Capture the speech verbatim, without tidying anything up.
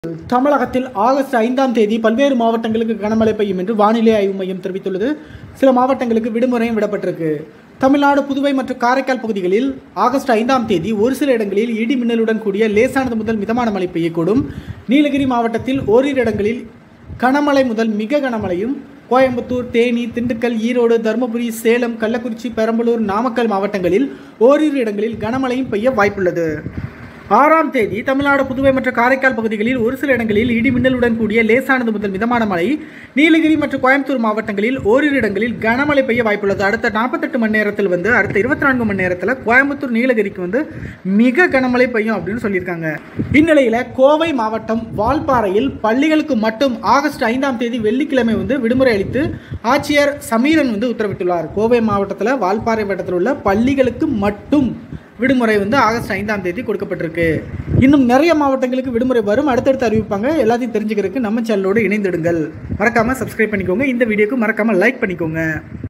தமிழகத்தில் ஆகஸ்ட் ஐந்தாம் தேதி பல்வேறு மாவட்டங்களுக்கு கனமழை பெய்யும் என்று வானிலை ஆய்வு மையம் தெரிவித்துள்ளது. சில மாவட்டங்களுக்கு விடுமுறையும் விடப்பட்டிருக்கு. தமிழ்நாடு, புதுவை மற்றும் காரைக்கால் பகுதிகளில் ஆகஸ்ட் ஐந்தாம் தேதி ஒரு சில இடங்களில் இடி மின்னலுடன் கூடிய லேசானது முதல் மிதமான மழை பெய்யக்கூடும். நீலகிரி மாவட்டத்தில் ஓரிரு இடங்களில் கனமழை முதல் மிக கனமழையும், கோயம்புத்தூர், தேனி, திண்டுக்கல், ஈரோடு, தருமபுரி, சேலம், கள்ளக்குறிச்சி, பெரம்பலூர், நாமக்கல் மாவட்டங்களில் ஓரிரு இடங்களில் கனமழையும் பெய்ய வாய்ப்புள்ளது. ஆறாம் தேதி தமிழ்நாடு, புதுவை மற்றும் காரைக்கால் பகுதிகளில் ஒரு சில இடங்களில் இடி மின்னலுடன் கூடிய லேசானது முதல் மிதமான மழை, நீலகிரி மற்றும் கோயம்புத்தூர் மாவட்டங்களில் ஓரிரு இடங்களில் கனமழை பெய்ய வாய்ப்புள்ளது. அடுத்த நாற்பத்தெட்டு மணி நேரத்தில் வந்து அடுத்த இருபத்தி நான்கு மணி நேரத்தில் கோயம்புத்தூர், நீலகிரிக்கு வந்து மிக கனமழை பெய்யும் அப்படின்னு சொல்லியிருக்காங்க. இந்நிலையில் கோவை மாவட்டம் வால்பாறையில் பள்ளிகளுக்கு மட்டும் ஆகஸ்ட் ஐந்தாம் தேதி வெள்ளிக்கிழமை வந்து விடுமுறை அளித்து ஆட்சியர் சமீரன் வந்து உத்தரவிட்டுள்ளார். கோவை மாவட்டத்தில் வால்பாறை வட்டத்தில் உள்ள பள்ளிகளுக்கு மட்டும் விடுமுறை வந்து ஆகஸ்ட் ஐந்தாம் தேதி கொடுக்கப்பட்டிருக்கு. இன்னும் நிறைய மாவட்டங்களுக்கு விடுமுறை வரும், அடுத்தடுத்து அறிவிப்பாங்க. எல்லாத்தையும் தெரிஞ்சுக்கிறதுக்கு நம்ம சேனலோடு இணைந்திடுங்கள். மறக்காமல் சப்ஸ்கிரைப் பண்ணிக்கோங்க. இந்த வீடியோக்கு மறக்காமல் லைக் பண்ணிக்கோங்க.